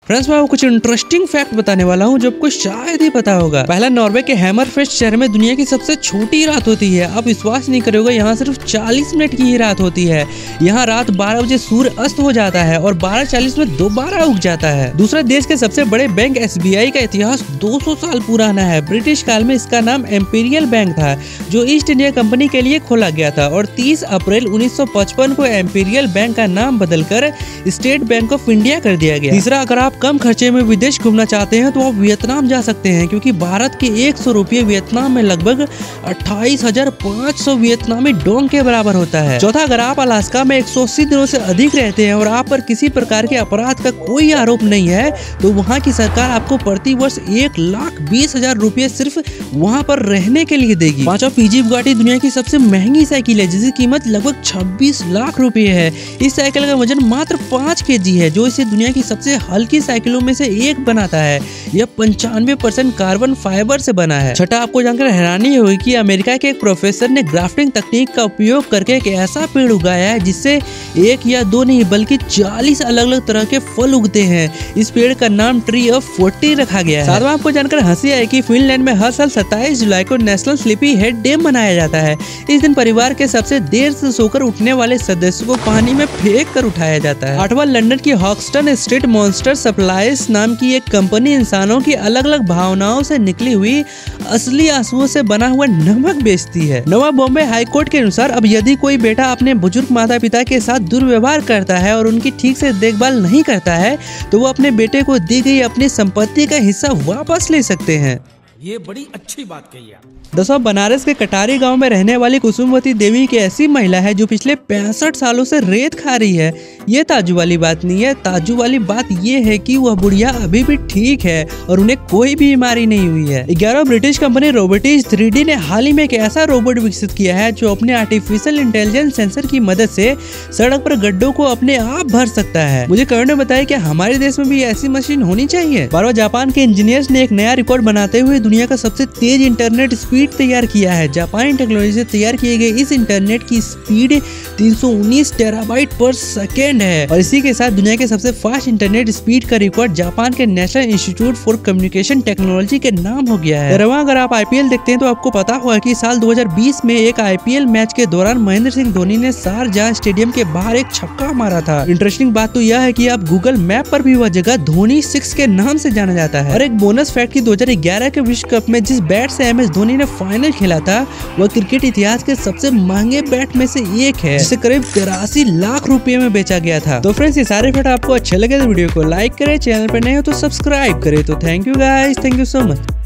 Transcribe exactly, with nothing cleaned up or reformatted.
Friends मैं आपको कुछ इंटरेस्टिंग फैक्ट बताने वाला हूँ जो आपको शायद ही पता होगा। पहला नॉर्वे के हैमरफेस्ट शहर में दुनिया की सबसे छोटी रात होती है। आप विश्वास नहीं करोगे, यहाँ सिर्फ चालीस मिनट की ही रात होती है। यहाँ रात बारह बजे सूर्य अस्त हो जाता है और बारह चालीस में दोबारा उग जाता है। दूसरा देश के सबसे बड़े बैंक एस बी आई का इतिहास दो सौ साल पुराना है। ब्रिटिश काल में इसका नाम एम्पीरियल बैंक था जो ईस्ट इंडिया कंपनी के लिए खोला गया था और तीस अप्रैल उन्नीस सौ पचपन को एम्पीरियल बैंक का नाम बदलकर स्टेट बैंक ऑफ इंडिया कर दिया गया। तीसरा, अगर आप कम खर्चे में विदेश घूमना चाहते हैं तो आप वियतनाम जा सकते हैं क्योंकि भारत के एक सौ रुपये वियतनाम में लगभग अट्ठाईस हजार पाँच सौ वियतनामी डोंग के बराबर होता है। चौथा, अगर आप अलास्का में एक सौ अस्सी दिनों से अधिक रहते हैं और आप पर किसी प्रकार के अपराध का कोई आरोप नहीं है तो वहाँ की सरकार आपको प्रति वर्ष एक लाख बीस हजार रुपये सिर्फ वहाँ पर रहने के लिए देगी। पांचवा, पीजी बुगाटी दुनिया की सबसे महंगी साइकिल है जिसकी कीमत लगभग छब्बीस लाख रुपए है। इस साइकिल का वजन मात्र पाँच के जी है जो इसे दुनिया की सबसे हल्की साइकिलों में से एक बनाता है। यह पंचानवे परसेंट कार्बन फाइबर से बना है। छठा, आपको जानकर हैरानी होगी कि अमेरिका के एक प्रोफेसर ने ग्राफ्टिंग तकनीक का उपयोग करके एक ऐसा पेड़ उगाया है जिससे एक या दो नहीं बल्कि चालीस अलग अलग तरह के फल उगते हैं। इस पेड़ का नाम ट्री ऑफ फोर्टी रखा गया है। सातवां, आपको जानकर हंसी आई कि फिनलैंड में हर साल सत्ताईस जुलाई को नेशनल स्लीपी हेड डे मनाया जाता है। इस दिन परिवार के सबसे देर से सोकर उठने वाले सदस्य को पानी में फेंक कर उठाया जाता है। आठवां, लंदन की हॉक्स्टन स्ट्रीट मॉन्स्टर सप्लाईज नाम की एक कंपनी इंसानों की अलग अलग भावनाओं से निकली हुई असली आंसुओं से बना हुआ नमक बेचती है। नवा, बॉम्बे हाई कोर्ट के अनुसार अब यदि कोई बेटा अपने बुजुर्ग माता पिता के साथ दुर्व्यवहार करता है और उनकी ठीक से देखभाल नहीं करता है तो वो अपने बेटे को दी गई अपनी संपत्ति का हिस्सा वापस ले सकते हैं। ये बड़ी अच्छी बात कही आप। दसवां, बनारस के कटारी गांव में रहने वाली कुसुमवती देवी एक ऐसी महिला है जो पिछले पैंसठ सालों से रेत खा रही है। ये ताजू वाली बात नहीं है। ताजू वाली बात ये है कि वह बुढ़िया अभी भी ठीक है और उन्हें कोई भी बीमारी नहीं हुई है। ग्यारह, British company robotics three D ने हाल ही में एक ऐसा रोबोट विकसित किया है जो अपने आर्टिफिशियल इंटेलिजेंस सेंसर की मदद से सड़क पर गड्ढों को अपने आप भर सकता है। मुझे करण ने बताया कि हमारे देश में भी ऐसी मशीन होनी चाहिए। बारहवां, जापान के इंजीनियर्स ने एक नया रिकॉर्ड बनाते हुए दुनिया का सबसे तेज इंटरनेट स्पीड तैयार किया है। जापानी टेक्नोलॉजी से तैयार किए गए इस इंटरनेट की स्पीड तीन सौ उन्नीस टेराबाइट पर सेकेंड है और इसी के साथ दुनिया के सबसे फास्ट इंटरनेट स्पीड का रिकॉर्ड जापान के national institute for communication technology के नाम हो गया है। तेरहवां, अगर आप आई पी एल देखते हैं तो आपको पता होगा कि साल दो हज़ार बीस में एक आई पी एल मैच के दौरान महेंद्र सिंह धोनी ने शारजाह स्टेडियम के बाहर एक छक्का मारा था। इंटरेस्टिंग बात तो यह है कि आप गूगल मैप पर भी वह जगह धोनी सिक्स के नाम से जाना जाता है। और एक बोनस फैक्ट की दो हज़ार ग्यारह के विश्व कप में जिस बैट से एम एस धोनी ने फाइनल खेला था वह क्रिकेट इतिहास के सबसे महंगे बैट में से एक है जिसे करीब तिरासी लाख रुपए में बेचा गया था। तो फ्रेंड्स, ये सारे फैक्ट आपको अच्छे लगे तो वीडियो को लाइक करें, चैनल पर नए हो तो सब्सक्राइब करें। तो thank you guys, thank you so much.